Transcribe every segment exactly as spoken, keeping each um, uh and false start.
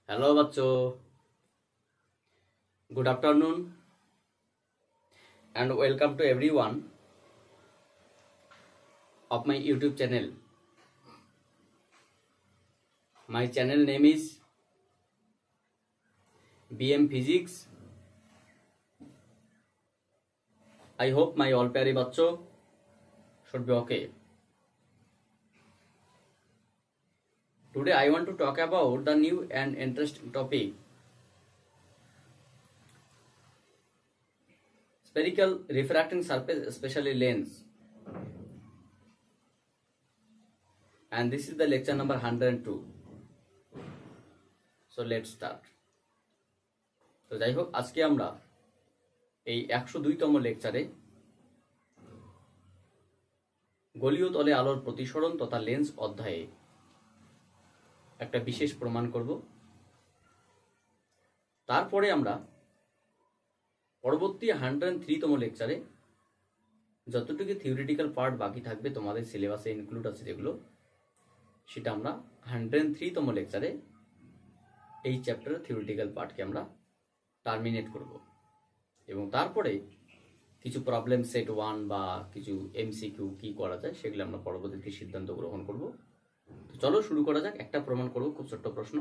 Hello बच्चों, good afternoon and welcome to everyone of my YouTube channel. My channel name is B M Physics. I hope my all प्यारे बच्चों should be okay. Today I want to talk about the new and interesting topic, spherical refracting surface, especially lens. And this is the lecture number one hundred two. So let's start. তো যাই হোক, আজকে আমরা এই একশো দুই তম লেকচারে গলীয় তলে আলোর প্রতিসরণ তথা লেন্স অধ্যায়ে একটা বিশেষ প্রমাণ করব। তারপরে আমরা পরবর্তী হান্ড্রেড থ্রি তম লেকচারে যতটুকু থিওরিটিক্যাল পার্ট বাকি থাকবে তোমাদের সিলেবাসে ইনক্লুড আছে যেগুলো, সেটা আমরা হান্ড্রেড থ্রি তম লেকচারে এই চ্যাপ্টারের থিওরিটিক্যাল পার্টকে আমরা টার্মিনেট করব এবং তারপরে কিছু প্রবলেম সেট ওয়ান বা কিছু এমসিকিউ কি করা যায় সেগুলো আমরা পরবর্তীতে সিদ্ধান্ত গ্রহণ করব। তো চলো শুরু করা যাক। একটা প্রমাণ করব, খুব ছোট্ট প্রশ্ন।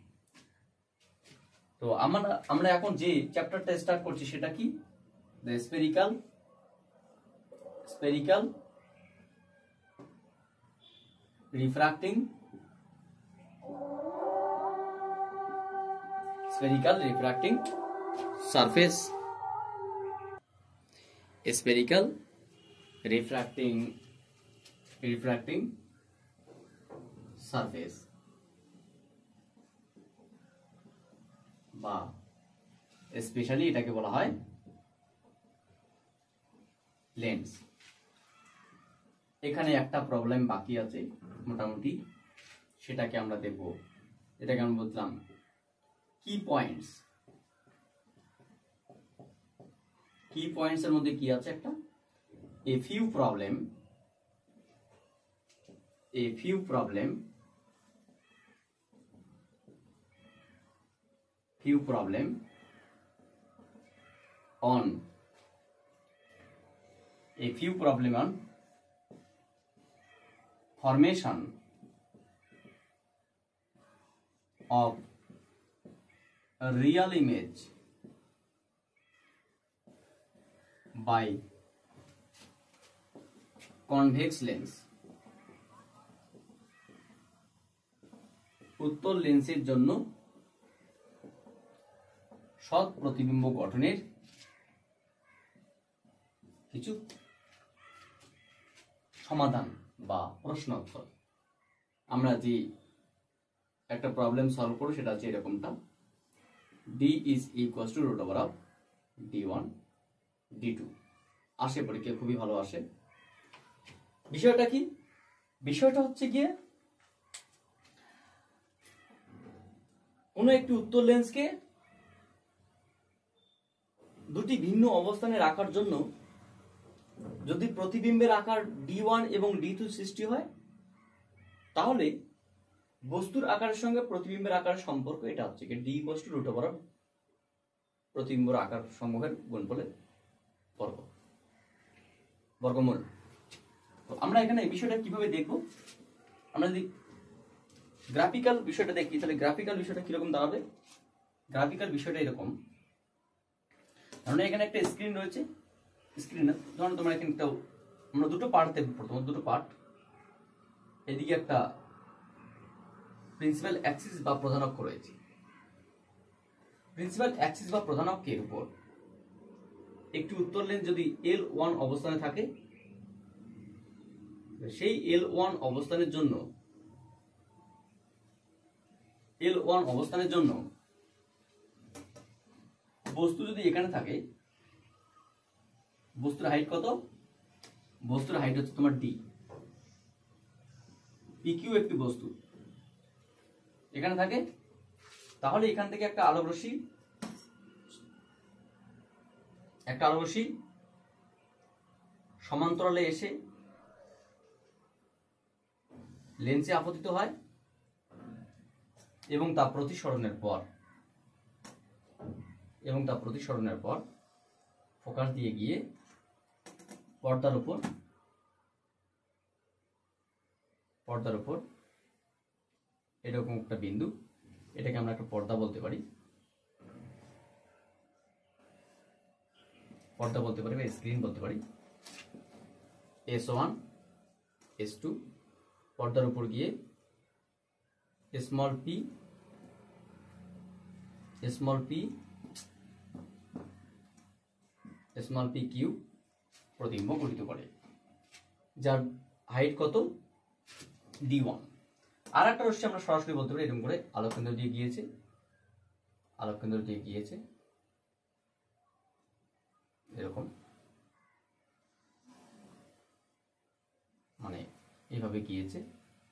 তো আমরা আমরা এখন যে চ্যাপ্টারটা স্টার্ট করছি সেটা কি? The spherical spherical refracting spherical refracting surface spherical refracting refracting surface বা স্পেশালি এটাকে বলা হয় লেন্স। এখানে একটা প্রবলেম বাকি আছে মোটামুটি, সেটাকে আমরা দেখব। এটাকে আমরা বললাম কি পয়েন্টস। কি পয়েন্টস এর মধ্যে কি আছে? একটা a few problem a few problem few problem on a few problem on formation of a real image by convex lens. উত্তল লেন্সের জন্য সৎ প্রতিবিম্ব গঠনের কিছু সমাধান বা প্রশ্ন উত্তর। আমরা যে একটা প্রবলেম সলভ করব সেটা হচ্ছে এরকমটা, d is equals to root over of d one d two। আসে পরীক্ষা খুবই ভালো আসে। বিষয়টা কি? বিষয়টা হচ্ছে গিয়ে কোনো একটি উত্তল লেন্সকে দুটি ভিন্ন অবস্থানে রাখার জন্য যদি প্রতিবিম্বের আকার ডি ওয়ান এবং ডি টু সৃষ্টি হয়, তাহলে বস্তুর আকারের সঙ্গে প্রতিবিম্বের আকারের সম্পর্ক এটা হচ্ছে কি D equals to root over of প্রতিবিম্বের আকার সমূহের গুণফলের বর্গ বর্গমূল। তো আমরা এখানে এই বিষয়টা কিভাবে দেখব? আমরা যদি গ্রাফিক্যাল বিষয়টা দেখি তাহলে গ্রাফিক্যাল বিষয়টা কিরকম দাঁড়াবে? গ্রাফিক্যাল বিষয়টা এরকম, কারণ এখানে একটা স্ক্রিন রয়েছে। স্ক্রিন ধরুন তোমরা এখানে একটা, আমরা দুটো পার্ট দেখব। প্রথম দুটো পার্ট, এদিকে একটা প্রিন্সিপাল অ্যাক্সিস বা প্রধান অক্ষ রয়েছে। প্রিন্সিপাল অ্যাক্সিস বা প্রধান অক্ষের উপর একটি উত্তল লেন্স যদি এল ওয়ান অবস্থানে থাকে, সেই এল ওয়ান অবস্থানের জন্য এল ওয়ান অবস্থানের জন্য বস্তু যদি এখানে থাকে, বস্তুর হাইট কত? বস্তুর হাইট হচ্ছে তোমার ডি। পিকিউ একটি বস্তু এখানে থাকে, তাহলে এখান থেকে একটা আলোক রশ্মি একটা আলোক রশ্মি সমান্তরালে এসে লেন্সে আপতিত হয় এবং তা প্রতিসরণের পর এবং তা প্রতিসরণের পর ফোকাস দিয়ে গিয়ে পর্দার উপর পর্দার উপর এরকম একটা বিন্দু, এটাকে আমরা একটা পর্দা বলতে পারি, পর্দা বলতে পারি বা স্ক্রিন বলতে পারি। এস ওয়ান এস টু পর্দার উপর গিয়ে small P small P small P Q প্রতিবিম্ব গঠিত করে, যার হাইট কত ডি ওয়ান। আর একটা রশ্মি আমরা সরাসরি বলতে পারি এরকম করে আলোক কেন্দ্র দিয়ে গিয়েছে, আলোক কেন্দ্র দিয়ে গিয়েছে এরকম, মানে এইভাবে গিয়েছে,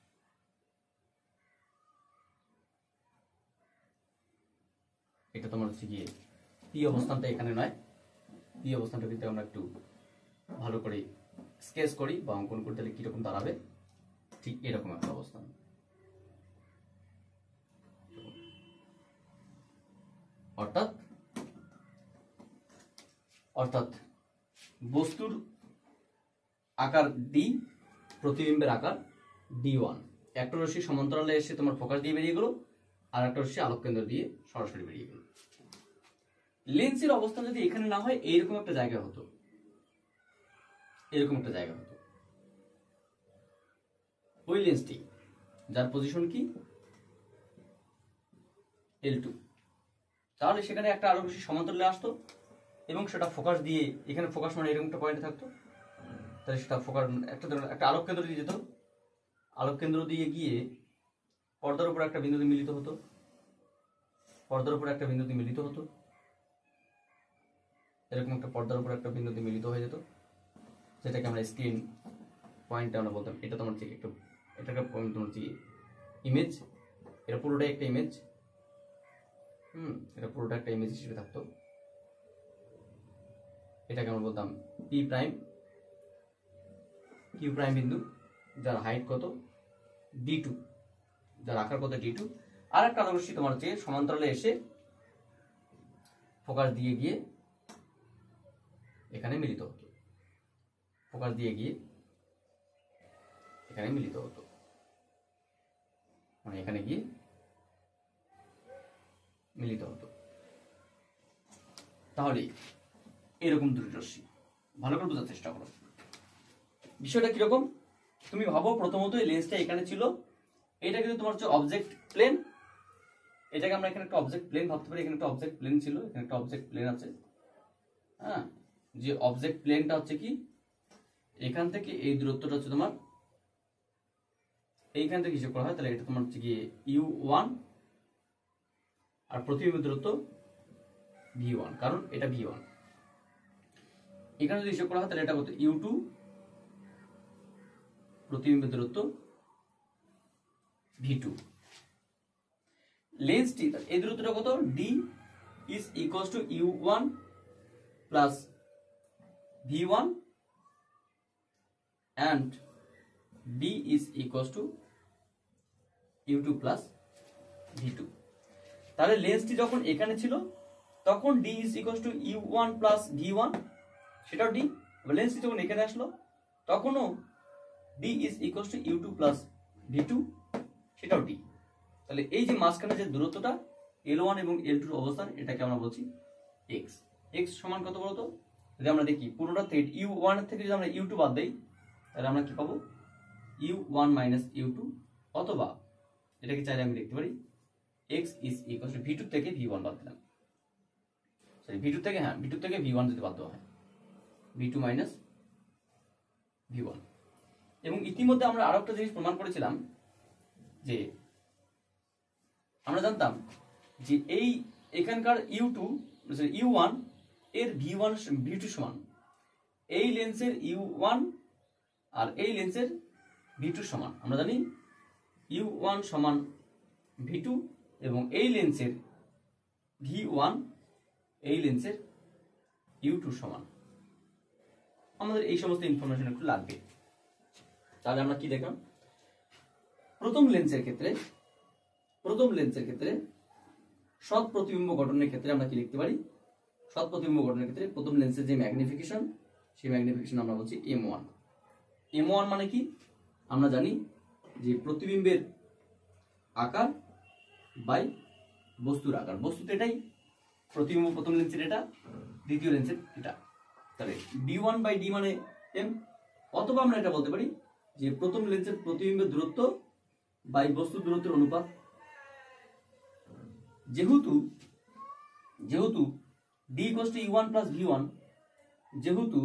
এটা তোমার হচ্ছে গিয়ে পি অবস্থানটা এখানে নয়, পি অবস্থানটা কিন্তু আমরা একটু ভালো করে স্কেচ করি বা অঙ্কন করতে গেলে কিরকম দাঁড়াবে, ঠিক এরকম একটা অবস্থান। অর্থাৎ অর্থাৎ বস্তুর আকার ডি, প্রতিবিম্বের আকার ডি ওয়ান। একটা রশ্মি সমান্তরালে এসে তোমার ফোকাস দিয়ে বেরিয়ে গেল, আর একটা রশ্মি আলোক কেন্দ্র দিয়ে সরাসরি বেরিয়ে গেল। লেন্সের অবস্থান যদি এখানে না হয়, এইরকম একটা জায়গা হতো, এরকম একটা জায়গা হতো, ওই লেন্সটি যার পজিশন কি এল টু, তাহলে সেখানে একটা আলোক রশ্মি সমান্তরালে আসতো এবং সেটা ফোকাস দিয়ে, এখানে ফোকাস মানে এরকম একটা পয়েন্টে থাকতো, তাহলে সেটা ফোকাস একটা একটা আলোক কেন্দ্র দিয়ে যেত, আলোক কেন্দ্র দিয়ে গিয়ে পর্দার উপর একটা বিন্দুতে মিলিত হতো, পর্দার উপর একটা বিন্দুতে মিলিত হতো, এরকম একটা পর্দার উপর একটা বিন্দুতে মিলিত হয়ে যেত, যেটাকে আমরা স্ক্রিন পয়েন্ট আমরা বলতাম। এটা তোমার ঠিক একটা, এটা একটা পয়েন্ট তোমার ঠিক ইমেজ, এটা পুরোটাই একটা ইমেজ, হুম এটা পুরোটা একটা ইমেজ হিসেবে থাকতো। এটাকে আমরা বলতাম পি প্রাইম, কিউ প্রাইম বিন্দু, যার হাইট কত ডি টু, যার আকার কত ডি টু। আর একটা আলোক রশ্মি তোমার হচ্ছে সমান্তরালে এসে ফোকাস দিয়ে গিয়ে এখানে মিলিত হতো, ফোকাস দিয়ে গিয়ে এখানে মিলিত হতো, মানে এখানে গিয়ে মিলিত হতো। তাহলে এরকম দুটি রশ্মি, ভালো করে বোঝার চেষ্টা করো বিষয়টা কিরকম। তুমি ভাবো প্রথমত এই লেন্সটা এখানে ছিল, এটা কিন্তু তোমার হচ্ছে অবজেক্ট প্লেন, এটাকে আমরা এখানে একটা অবজেক্ট প্লেন ভাবতে পারি, এখানে একটা অবজেক্ট প্লেন ছিল, এখানে একটা অবজেক্ট প্লেন আছে, হ্যাঁ যে অবজেক্ট প্লেনটা হচ্ছে কি এখান থেকে এই দূরত্বটা হচ্ছে তোমার, এইখান থেকে হিসাব করা হয়, তাহলে এটা তোমার হচ্ছে কি ইউ ওয়ান, আর প্রতিবিম্ব দূরত্ব ভি ওয়ান, কারণ এটা ভি ওয়ান। এখানে যদি হিসাব করা হয় তাহলে এটা কত ইউ টু, প্রতিবিম্ব দূরত্ব ভি টু। লেন্সটি এই দূরত্বটা কত D is equals to U one plus V one and d is equals to U two plus V two. তাহলে লেন্সটি যখন এখানে ছিল তখন d is equals to U one plus V one, সেটাও d। লেন্সটি যখন এখানে আসলো তখনও d is equals to U two plus V two, সেটাও d। তাহলে এই যে মাঝখানে যে দূরত্বটা এল ওয়ান এবং এল টু অবস্থান, এটাকে আমরা বলছি x। x সমান কত বলতো, যদি আমরা দেখি পুরোটা থেকে ইউ ওয়ান এর থেকে যদি আমরা ইউ টু বাদ দেই তাহলে আমরা কি পাবো U one minus U two, অথবা এটাকে চাইলে আমি লিখতে পারি x is equal to V two থেকে ভি ওয়ান বাদ দিলাম, সরি ভি টু থেকে, হ্যাঁ ভি টু থেকে ভি ওয়ান যদি বাদ দেওয়া হয় V two minus V one. এবং ইতিমধ্যে আমরা আরো একটা জিনিস প্রমাণ করেছিলাম যে আমরা জানতাম যে এই এখানকার ইউ টু ইউ ওয়ান এর ভি ওয়ান ভি টু সমান, এই লেন্সের ইউ ওয়ান আর এই লেন্সের ভি টু সমান। আমরা জানি ইউ ওয়ান সমান ভি টু এবং এই লেন্সের ভি ওয়ান এই লেন্সের ইউ টু সমান। আমাদের এই সমস্ত ইনফরমেশন একটু লাগবে। তাহলে আমরা কি দেখলাম, প্রথম লেন্সের ক্ষেত্রে প্রথম লেন্সের ক্ষেত্রে সৎ প্রতিবিম্ব গঠনের ক্ষেত্রে আমরা কি লিখতে পারি? সৎ প্রতিবিম্ব গঠনের ক্ষেত্রে প্রথম লেন্সের যে ম্যাগনিফিকেশন, সেই ম্যাগনিফিকেশন আমরা বলছি এম ওয়ান। এম ওয়ান মানে কি? আমরা জানি যে প্রতিবিম্বের আকার বাই বস্তুর আকার। বস্তুতে এটাই, প্রতিবিম্ব প্রথম লেন্সের এটা, দ্বিতীয় লেন্সের এটা। তাহলে ডি ওয়ান বাই ডি মানে এম, অথবা আমরা এটা বলতে পারি যে প্রথম লেন্সের প্রতিবিম্বের দূরত্ব বাই বস্তুর দূরত্বের অনুপাত। যেহেতু যেহেতু D equals to U one plus V one, যেহেতু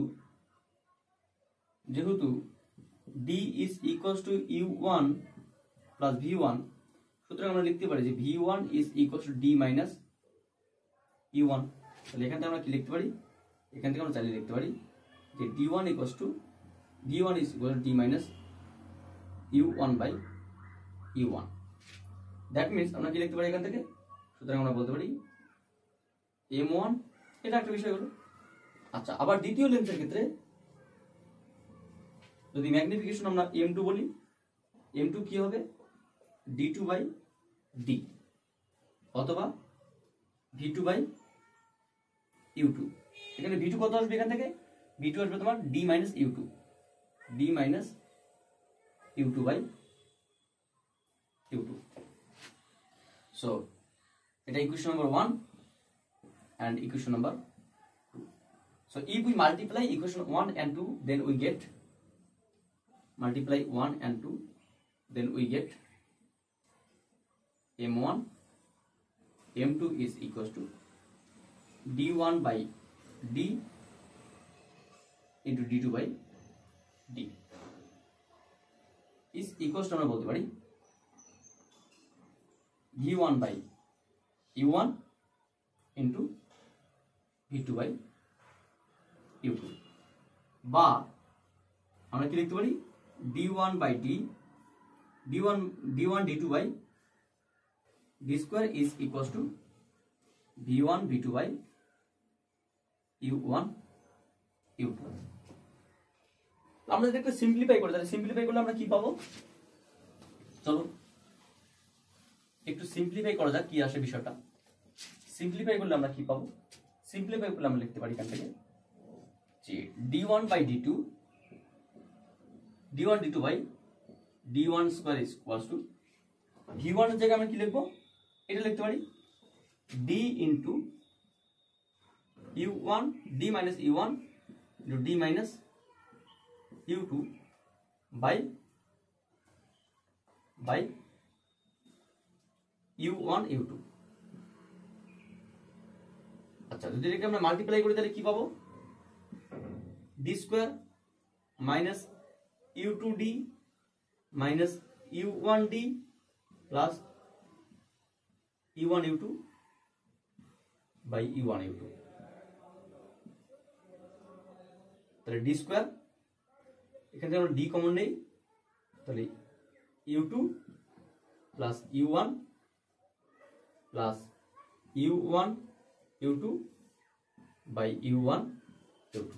যেহেতু D is equals to U one plus V one, সুতরাং আমরা লিখতে পারি যে V one is equals to D minus U one. তাহলে এখান থেকে আমরা কি লিখতে পারি? এখান থেকে আমরা চালিয়ে লিখতে পারি যে D one equals to V one is equal to D minus U one by U one. That means আমরা কি লিখতে পারি এখান থেকে? সুতরাং আমরা বলতে পারি এম ওয়ান, এটা একটা বিষয় হলো। আচ্ছা, আবার দ্বিতীয় লেন্সের ক্ষেত্রে যদি ম্যাগনিফিকেশন আমরা এম টু বলি, এম টু কি হবে? ডি টু বাই ডি, অথবা V two by U two. এখানে ভি টু কত আসবে? এখান থেকে ভি টু আসবে তোমার D minus U two, D minus U two by U two. So এটা equation number one and equation number two. So if we multiply equation one and two, then we get multiply one and two, then we get m one, m two is equals to d one by d into d two by d is equals to আমরা বলতে পারি v one by u one into V two by U two, বা আমরা কি লিখতে পারি? D one by D D one D one D two by D square is equals to V one V two by U one U two. আমরা যদি একটু simplify করি, তাহলে সিম্পলিফাই করলে আমরা কি পাবো? চলো একটু সিম্পলিফাই করা যাক কি আসে বিষয়টা। সিম্পলিফাই করলে আমরা কি পাবো? সিম্পলিফাই করলে আমরা লিখতে পারি এখান থেকে যে D one by D two, D one D two by D one square is equals to V one এর জায়গায় আমরা কি লিখবো? এটা লিখতে পারি D into U one, D minus U one into D minus U two by by U one U two. আচ্ছা, যদি এটাকে আমরা মাল্টিপ্লাই করি তাহলে কি পাবো? D square minus U two D minus U one D plus U one U two by U one U two. তাহলে D square, এখান থেকে আমরা ডি কমন নেই, তাহলে U two plus U one plus U one U two by U one U two.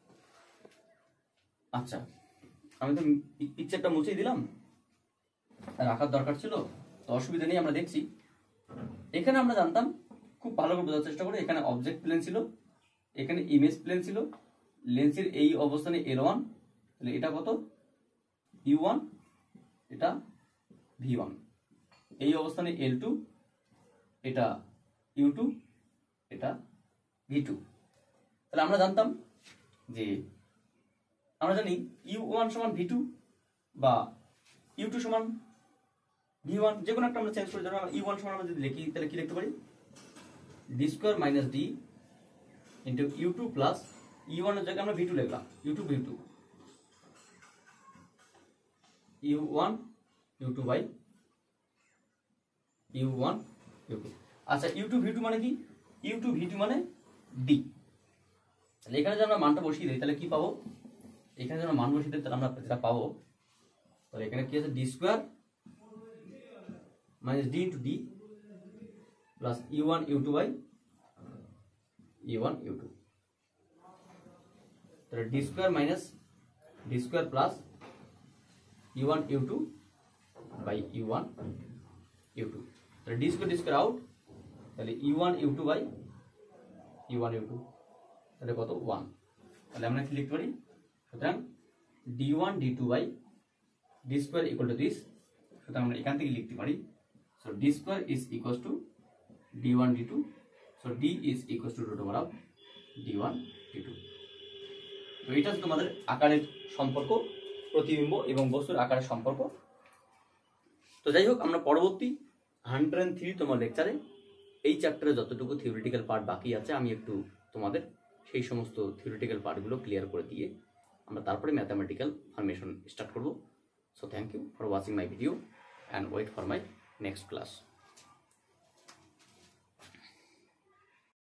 আচ্ছা, আমি তো পিকচারটা মুছেই দিলাম, রাখার দরকার ছিল, তো অসুবিধা নেই। আমরা দেখছি এখানে আমরা জানতাম, খুব ভালো করে বোঝার চেষ্টা করি, এখানে অবজেক্ট প্লেন ছিল, এখানে ইমেজ প্লেন ছিল, লেন্সের এই অবস্থানে এল ওয়ান, তাহলে এটা কত? ইউ ওয়ান, এটা ভি ওয়ান, এই অবস্থানে এল টু, এটা ইউ টু, এটা ভি টু। তাহলে আমরা জানতাম যে আমরা জানি ইউ ওয়ান সমান ভি টু বা ইউ টু সমান ভি ওয়ান, যে কোনো একটা আমরা চেঞ্জ করে দেবো। ইউ ওয়ান সমান আমরা যদি লিখি তাহলে কি লিখতে পারি? D square minus D into U two plus U one এর জায়গায় আমরা ভি টু লিখলাম, U two V two, U one U two by U one U two. আচ্ছা, ইউ টু ভি টু মানে কি? ইউ টু ভি টু মানে D. তাহলে এখানে যদি আমরা মানটা বসিয়ে দিই তাহলে কি পাবো? এখানে যদি আমরা মান বসিয়ে দিই তাহলে আমরা যেটা পাবো, তাহলে এখানে কি আছে? D square minus D into D plus U one U two by U one U two. তাহলে D square minus D square plus U one U two by U one U two. তাহলে D square D square out, তাহলে U one U two by U one U two, তাহলে কত one. তাহলে আমরা কি লিখতে পারি, সুতরাং D one D two by D square equal to this, সুতরাং আমরা এখান থেকে লিখতে পারি so D square is equal to D one D two, so D is equal to root over of D one D two. তো এটা হচ্ছে তোমাদের আকারের সম্পর্ক, প্রতিবিম্ব এবং বস্তুর আকারের সম্পর্ক। তো যাই হোক, আমরা পরবর্তী হান্ড্রেড অ্যান্ড থ্রি তোমার লেকচারে এই চ্যাপ্টারে যতটুকু থিওরিটিক্যাল পার্ট বাকি আছে আমি একটু তোমাদের সেই সমস্ত থিওরিটিক্যাল পার্টগুলো ক্লিয়ার করে দিয়ে আমরা তারপরে ম্যাথামেটিক্যাল ফর্মেশন স্টার্ট করব। So thank you for watching my video and wait for my next class.